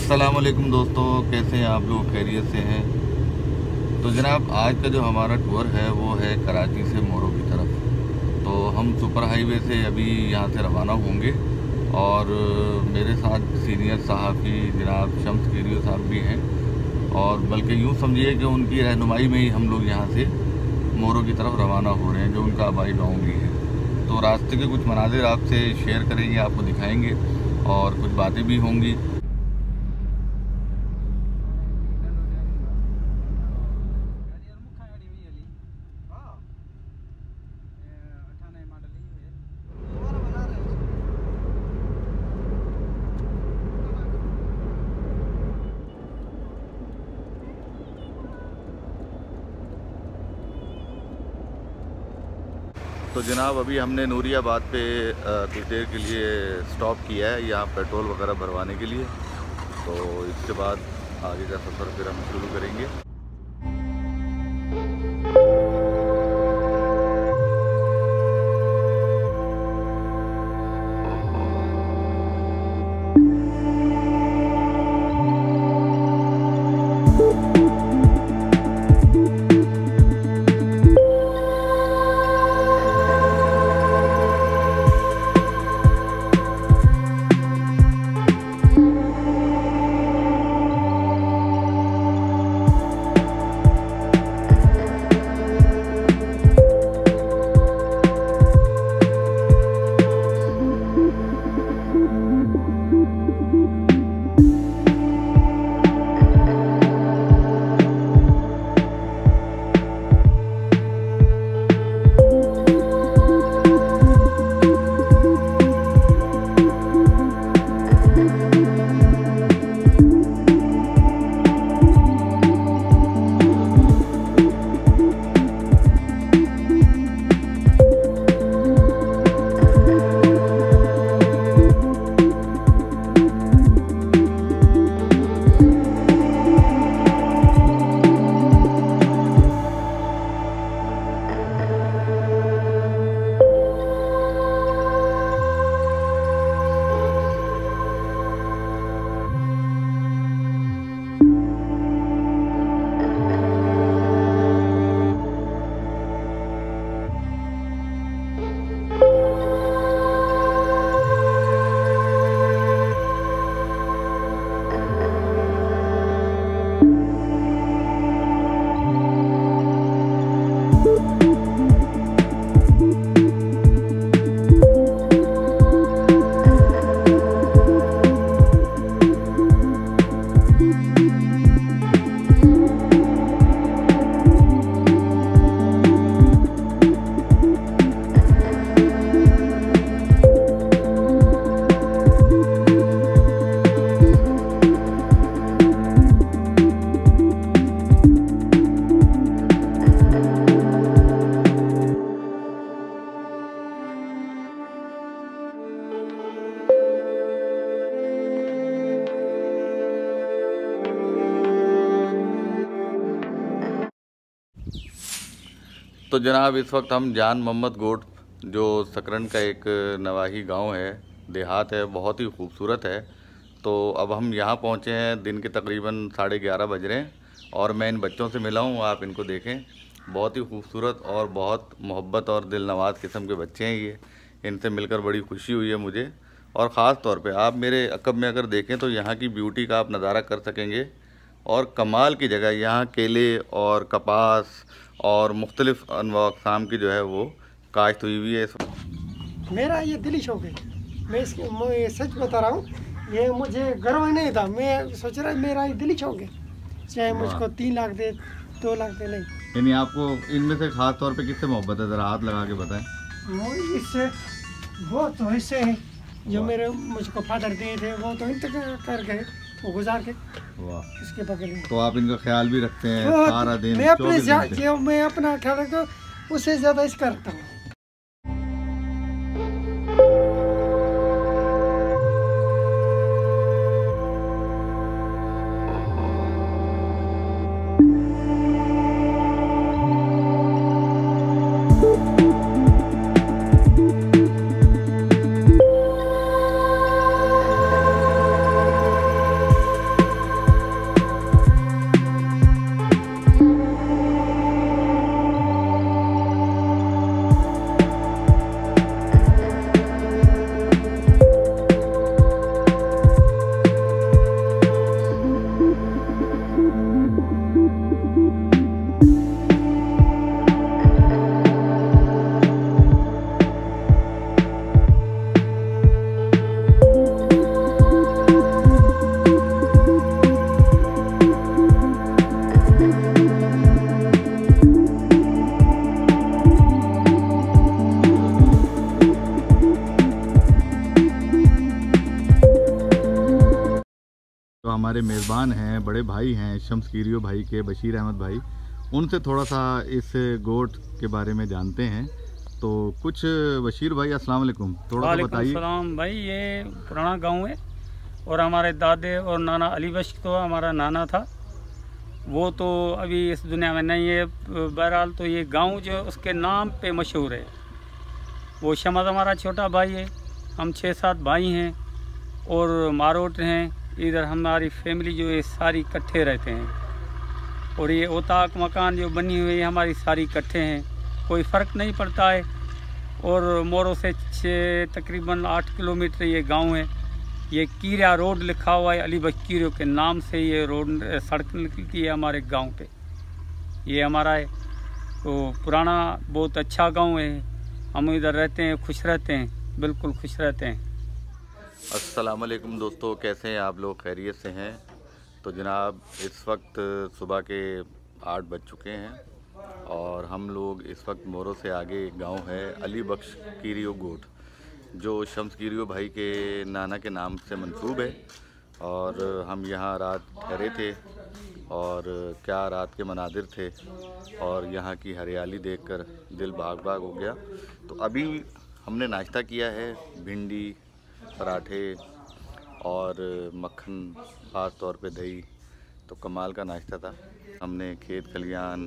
अस्सलामुअलैकुम दोस्तों, कैसे हैं आप लोग? खैरियत से हैं? तो जनाब, आज का जो हमारा टूर है वो है कराची से मोरो की तरफ। तो हम सुपर हाईवे से अभी यहाँ से रवाना होंगे और मेरे साथ सीनियर सहाफ़ी जनाब शम्स कीरियो साहब भी हैं, और बल्कि यूँ समझिए कि उनकी रहनुमाई में ही हम लोग यहाँ से मोरो की तरफ रवाना हो रहे हैं, जो उनका आबाई गाँव भी है। तो रास्ते के कुछ मनाज़िर आपसे शेयर करेंगे, आपको दिखाएंगे और कुछ बातें भी होंगी। तो जनाब, अभी हमने नूरियाबाद पे कुछ देर के लिए स्टॉप किया है यहाँ पेट्रोल वगैरह भरवाने के लिए। तो इसके बाद आगे का सफ़र फिर हम शुरू करेंगे। तो जनाब, इस वक्त हम जान मोहम्मद गोट, जो सकरन का एक नवाही गांव है, देहात है, बहुत ही खूबसूरत है। तो अब हम यहाँ पहुँचे हैं, दिन के तकरीबन 11:30 बज रहे हैं और मैं इन बच्चों से मिला हूँ। आप इनको देखें, बहुत ही खूबसूरत और बहुत मोहब्बत और दिल नवाज किस्म के बच्चे हैं ये। इनसे मिलकर बड़ी खुशी हुई है मुझे। और ख़ास तौर पे आप मेरे अक़ब में अगर देखें तो यहाँ की ब्यूटी का आप नज़ारा कर सकेंगे। और कमाल की जगह, यहाँ केले और कपास और मुख्तलिफ़ अनवा अक़साम की जो है वो काश्त हुई हुई है। मेरा ये दिली शौक है, मैं सच बता रहा हूँ, ये मुझे गर्व नहीं था। मैं सोच रहा मेरा ये दिली शौक है, चाहे मुझको 3 लाख दे 2 लाख दे, नहीं। यानी आपको इनमें से ख़ास तौर पे किससे मोहब्बत है, ज़रा हाथ लगा के बताएं। वो इससे, वो तो हिस्से हैं जो मेरे मुझको फादर दिए थे, वो तो इंतजार कर गए, वो गुजार के। वाह, इसके बगल में तो आप इनका ख्याल भी रखते हैं सारा दिन? मैं अपने जो मैं अपना ख्याल रखता हूँ, उससे ज़्यादा इसका रखता हूँ। हमारे मेज़बान हैं, बड़े भाई हैं शम्स कीरियो भाई के, बशीर अहमद भाई, उनसे थोड़ा सा इस गोट के बारे में जानते हैं। तो कुछ बशीर भाई अस्सलाम वालेकुम, थोड़ा सा बताइए। सलाम भाई, ये पुराना गांव है और हमारे दादे और नाना अली बख्श तो हमारा नाना था, वो तो अभी इस दुनिया में नहीं है। बहरहाल तो ये गांव जो उसके नाम पे मशहूर है। वो शमद हमारा छोटा भाई है, हम 6-7 भाई हैं और मारोट हैं। इधर हमारी फैमिली जो है सारी इकट्ठे रहते हैं और ये ओताक मकान जो बनी हुई है हमारी सारी इकट्ठे हैं, कोई फ़र्क नहीं पड़ता है। और मोरो से तकरीबन 8 किलोमीटर ये गांव है। ये कीरिया रोड लिखा हुआ है, अली बख्श कीरियो के नाम से ये रोड सड़क निकलती है हमारे गांव पे। ये हमारा है तो पुराना बहुत अच्छा गांव है, हम इधर रहते हैं, खुश रहते हैं, बिल्कुल खुश रहते हैं। अस्सलाम वालेकुम दोस्तों, कैसे हैं आप लोग? खैरियत से हैं? तो जनाब इस वक्त सुबह के 8 बज चुके हैं और हम लोग इस वक्त मोरो से आगे एक गांव है अली बख्श कीरियो गोट, जो शम्स कीरियो भाई के नाना के नाम से मंसूब है। और हम यहाँ रात ठहरे थे और क्या रात के मनादिर थे और यहाँ की हरियाली देखकर दिल बाग बाग हो गया। तो अभी हमने नाश्ता किया है, भिंडी, पराठे और मक्खन, ख़ास तौर पे दही। तो कमाल का नाश्ता था। हमने खेत खलियान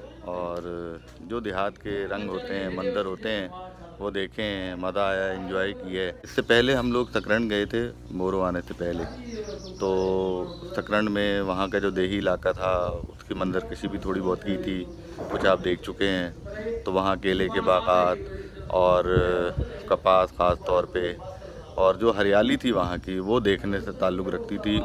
और जो देहात के रंग होते हैं, मंदिर होते हैं, वो देखे हैं, मज़ा आया, एंजॉय किया है। इससे पहले हम लोग सकरंड गए थे, मोरो आने से पहले। तो सकरंड में वहाँ का जो देही इलाका था उसकी मंदिर कशी भी थोड़ी बहुत की थी, कुछ आप देख चुके हैं। तो वहाँ केले के बागात और कपास ख़ास तौर पे और जो हरियाली थी वहाँ की, वो देखने से ताल्लुक़ रखती थी।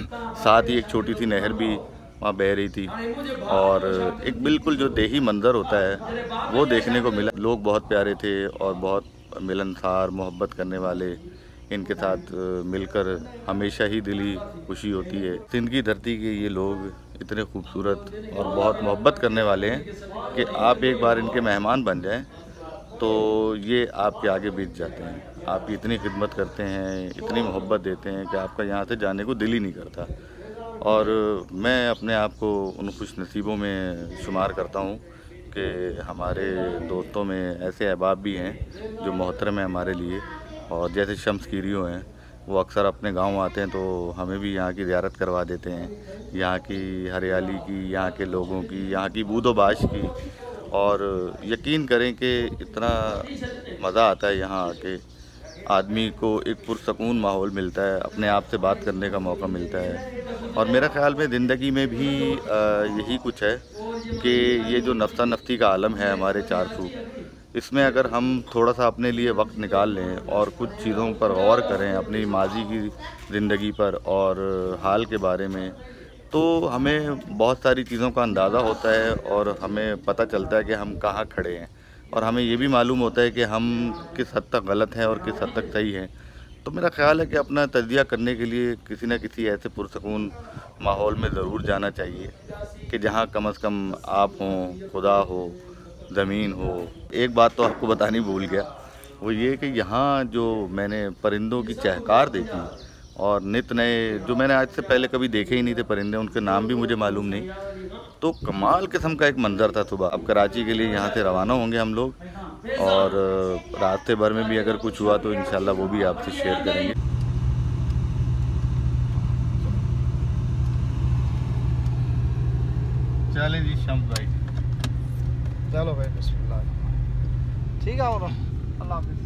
साथ ही एक छोटी सी नहर भी वहाँ बह रही थी और एक बिल्कुल जो देही मंज़र होता है वो देखने को मिला। लोग बहुत प्यारे थे और बहुत मिलनसार, मोहब्बत करने वाले। इनके साथ मिलकर हमेशा ही दिली खुशी होती है। सिंध की धरती के ये लोग इतने खूबसूरत और बहुत मोहब्बत करने वाले हैं कि आप एक बार इनके मेहमान बन जाएं तो ये आपके आगे बीत जाते हैं। आपकी इतनी खिदमत करते हैं, इतनी मोहब्बत देते हैं कि आपका यहाँ से जाने को दिल ही नहीं करता। और मैं अपने आप को उन खुश नसीबों में शुमार करता हूँ कि हमारे दोस्तों में ऐसे अहबाब भी हैं जो मोहतरम हैं हमारे लिए। और जैसे शम्स कीरियो हैं, वो अक्सर अपने गांव आते हैं तो हमें भी यहाँ की ज़ियारत करवा देते हैं, यहाँ की हरियाली की, यहाँ के लोगों की, यहाँ की बूदोबाश की। और यकीन करें कि इतना मज़ा आता है यहाँ आके, आदमी को एक पुरसकून माहौल मिलता है, अपने आप से बात करने का मौका मिलता है। और मेरा ख़्याल में ज़िंदगी में भी यही कुछ है कि ये जो नफ्सा नफ्सी का आलम है हमारे चारसू, इसमें अगर हम थोड़ा सा अपने लिए वक्त निकाल लें और कुछ चीज़ों पर गौर करें, अपनी माजी की ज़िंदगी पर और हाल के बारे में, तो हमें बहुत सारी चीज़ों का अंदाज़ा होता है और हमें पता चलता है कि हम कहाँ खड़े हैं। और हमें ये भी मालूम होता है कि हम किस हद तक गलत हैं और किस हद तक सही हैं। तो मेरा ख़्याल है कि अपना तज्ज़िया करने के लिए किसी न किसी ऐसे पुरसकून माहौल में ज़रूर जाना चाहिए कि जहाँ कम से कम आप हों, खुदा हो, ज़मीन हो। एक बात तो आपको बतानी भूल गया, वो ये कि यहाँ जो मैंने परिंदों की चहकार देखी और नित नए, जो मैंने आज से पहले कभी देखे ही नहीं थे परिंदे, उनके नाम भी मुझे मालूम नहीं। तो कमाल किस्म का एक मंज़र था सुबह। अब कराची के लिए यहाँ से रवाना होंगे हम लोग और रास्ते भर में भी अगर कुछ हुआ तो इंशाल्लाह वो भी आपसे शेयर करेंगे। चले जी शम्स भाई, चलो भाई, बिस्मिल्लाह। ठीक है, और अल्लाह हाफ़िज़।